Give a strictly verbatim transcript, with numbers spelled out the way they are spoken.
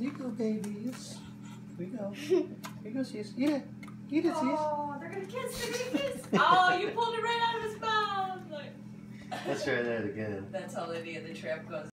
Here you go, babies. Here we go. Here you go, sis. Eat it. Eat it, sis. Oh, they're gonna kiss. They're gonna kiss. Oh, you pulled it right out of his mouth. Like. Let's try that again. That's how Lydia the Tramp goes.